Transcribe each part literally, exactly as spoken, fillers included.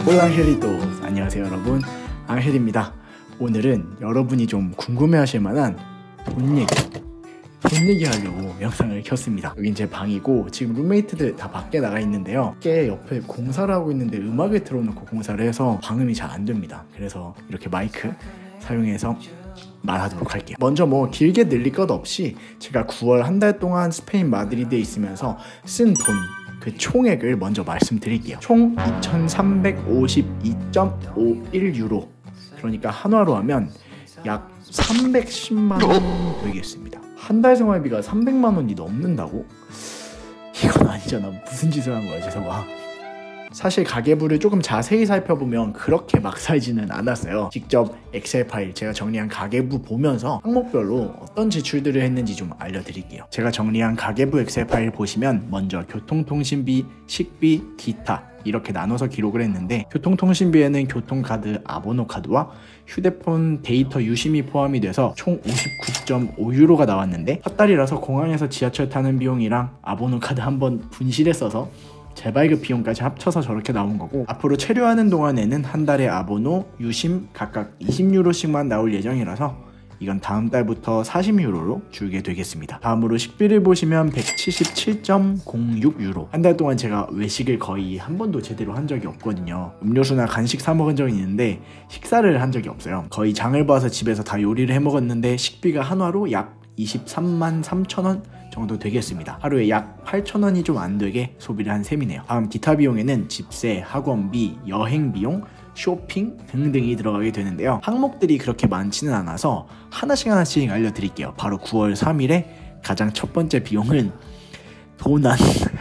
Hola Angelitos. 안녕하세요 여러분, 앙헬입니다. 오늘은 여러분이 좀 궁금해하실 만한 돈 얘기 돈 얘기하려고 영상을 켰습니다. 여긴 제 방이고 지금 룸메이트들 다 밖에 나가 있는데요, 깨 옆에 공사를 하고 있는데 음악을 틀어놓고 공사를 해서 방음이 잘 안 됩니다. 그래서 이렇게 마이크 사용해서 말하도록 할게요. 먼저 뭐 길게 늘릴 것 없이 제가 구월 한 달 동안 스페인 마드리드에 있으면서 쓴 돈, 그 총액을 먼저 말씀드릴게요. 총 이천삼백오십이 점 오일 유로, 그러니까 한화로 하면 약 삼백십만 원 되겠습니다. 한 달 생활비가 삼백만 원이 넘는다고? 이건 아니잖아. 무슨 짓을 한 거야 제서가. 사실 가계부를 조금 자세히 살펴보면 그렇게 막 살지는 않았어요. 직접 엑셀 파일 제가 정리한 가계부 보면서 항목별로 어떤 지출들을 했는지 좀 알려드릴게요. 제가 정리한 가계부 엑셀 파일 보시면 먼저 교통통신비, 식비, 기타 이렇게 나눠서 기록을 했는데, 교통통신비에는 교통카드, 아보노카드와 휴대폰 데이터 유심이 포함이 돼서 총 오십구 점 오 유로가 나왔는데, 첫 달이라서 공항에서 지하철 타는 비용이랑 아보노카드 한번 분실했어서 재발급 비용까지 합쳐서 저렇게 나온 거고, 앞으로 체류하는 동안에는 한 달에 아보노, 유심 각각 이십 유로씩만 나올 예정이라서 이건 다음 달부터 사십 유로로 줄게 되겠습니다. 다음으로 식비를 보시면 백칠십칠 점 공육 유로. 한 달 동안 제가 외식을 거의 한 번도 제대로 한 적이 없거든요. 음료수나 간식 사 먹은 적은 있는데 식사를 한 적이 없어요. 거의 장을 봐서 집에서 다 요리를 해 먹었는데 식비가 한화로 약 이십삼만 삼천 원 정도 되겠습니다. 하루에 약 팔천 원이 좀 안 되게 소비를 한 셈이네요. 다음 기타 비용에는 집세, 학원비, 여행 비용, 쇼핑 등등이 들어가게 되는데요, 항목들이 그렇게 많지는 않아서 하나씩 하나씩 알려드릴게요. 바로 구월 삼일에 가장 첫 번째 비용은 도난.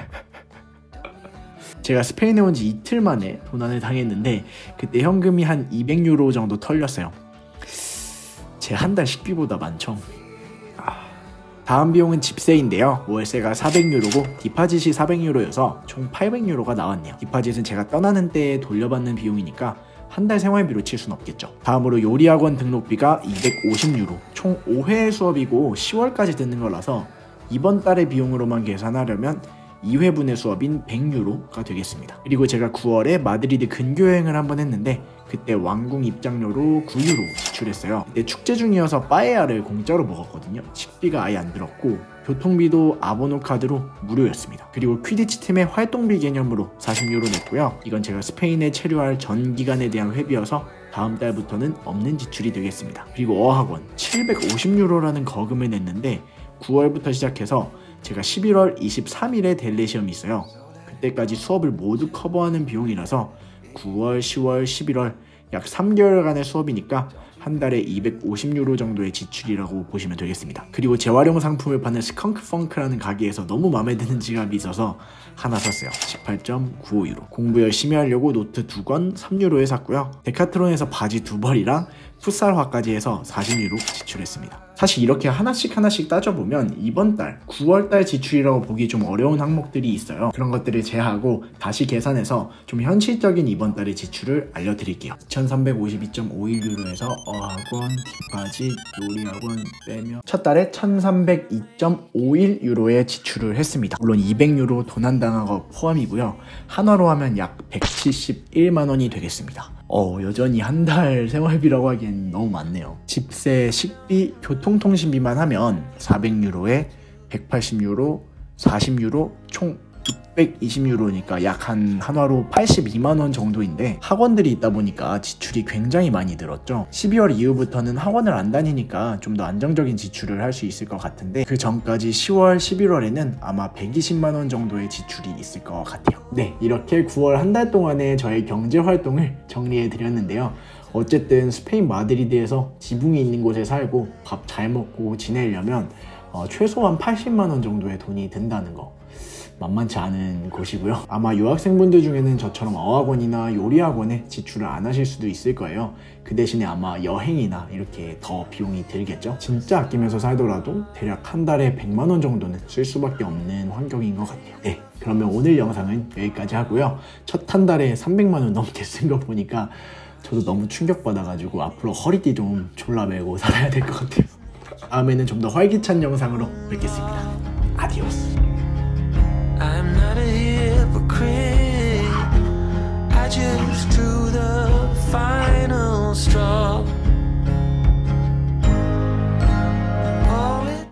제가 스페인에 온 지 이틀 만에 도난을 당했는데 그때 현금이 한 이백 유로 정도 털렸어요. 제 한 달 식비보다 많죠. 다음 비용은 집세인데요, 월세가 사백 유로고 디파짓이 사백 유로여서 총 팔백 유로가 나왔네요. 디파짓은 제가 떠나는 때에 돌려받는 비용이니까 한 달 생활비로 칠 순 없겠죠. 다음으로 요리학원 등록비가 이백오십 유로, 총 오 회 수업이고 시월까지 듣는 거라서 이번 달의 비용으로만 계산하려면 이 회분의 수업인 백 유로가 되겠습니다. 그리고 제가 구월에 마드리드 근교여행을 한번 했는데 그때 왕궁 입장료로 구 유로 지출했어요. 그때 축제 중이어서 빠에야를 공짜로 먹었거든요. 식비가 아예 안 들었고 교통비도 아보노 카드로 무료였습니다. 그리고 퀴디치 팀의 활동비 개념으로 사십 유로 냈고요. 이건 제가 스페인에 체류할 전 기간에 대한 회비여서 다음 달부터는 없는 지출이 되겠습니다. 그리고 어학원 칠백오십 유로라는 거금을 냈는데 구월부터 시작해서 제가 십일월 이십삼일에 델레 시험이 있어요. 그때까지 수업을 모두 커버하는 비용이라서 구월, 시월, 십일월 약 삼 개월간의 수업이니까 한 달에 이백오십 유로 정도의 지출이라고 보시면 되겠습니다. 그리고 재활용 상품을 파는 스컹크 펑크라는 가게에서 너무 마음에 드는 지갑이 있어서 하나 샀어요. 십팔 점 구오 유로. 공부 열심히 하려고 노트 두 권 삼 유로에 샀고요. 데카트론에서 바지 두 벌이랑 풋살화까지 해서 사십 유로 지출했습니다. 사실 이렇게 하나씩 하나씩 따져보면 이번 달 구월 달 지출이라고 보기 좀 어려운 항목들이 있어요. 그런 것들을 제하고 다시 계산해서 좀 현실적인 이번 달의 지출을 알려드릴게요. 이천삼백오십이 점 오일 유로에서 어학원, 디파짓, 요리학원 빼면 첫 달에 천삼백이 점 오일 유로의 지출을 했습니다. 물론 이백 유로 도난당한 거 포함이고요. 한화로 하면 약 백칠십일만 원이 되겠습니다. 어, 여전히 한 달 생활비라고 하기엔 너무 많네요. 집세, 식비, 교통통신비만 하면 사백 유로에 백팔십 유로, 사십 유로, 총 육백이십 유로니까 약 한 한화로 팔십이만 원 정도인데, 학원들이 있다 보니까 지출이 굉장히 많이 들었죠. 십이월 이후부터는 학원을 안 다니니까 좀 더 안정적인 지출을 할 수 있을 것 같은데 그 전까지 시월, 십일월에는 아마 백이십만 원 정도의 지출이 있을 것 같아요. 네, 이렇게 구월 한 달 동안의 저의 경제 활동을 정리해 드렸는데요. 어쨌든 스페인 마드리드에서 지붕이 있는 곳에 살고 밥 잘 먹고 지내려면 어, 최소한 팔십만 원 정도의 돈이 든다는 거 만만치 않은 곳이고요. 아마 유학생분들 중에는 저처럼 어학원이나 요리학원에 지출을 안 하실 수도 있을 거예요. 그 대신에 아마 여행이나 이렇게 더 비용이 들겠죠. 진짜 아끼면서 살더라도 대략 한 달에 백만 원 정도는 쓸 수밖에 없는 환경인 것 같아요. 네, 그러면 오늘 영상은 여기까지 하고요. 첫 한 달에 삼백만 원 넘게 쓴 거 보니까 저도 너무 충격받아가지고 앞으로 허리띠 좀 졸라 매고 살아야 될 것 같아요. 다음에는 좀 더 활기찬 영상으로 뵙겠습니다. 아디오스. I'm not a hypocrite.